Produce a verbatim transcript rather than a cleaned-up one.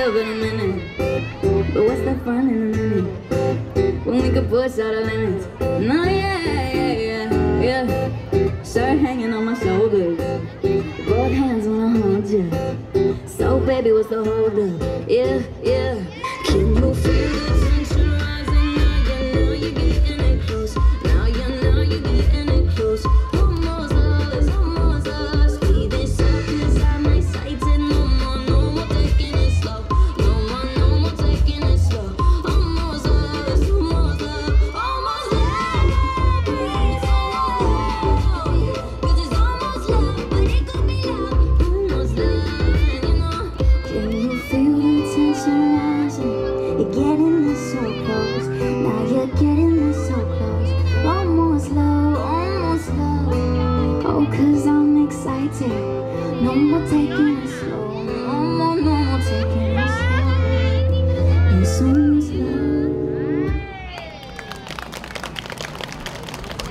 love in a minute, but what's the fun in a minute when we could push all the limits? No, yeah, yeah, yeah, yeah. Shirt hanging on my shoulders, both hands wanna hold you. So baby, what's the hold up? Yeah, yeah.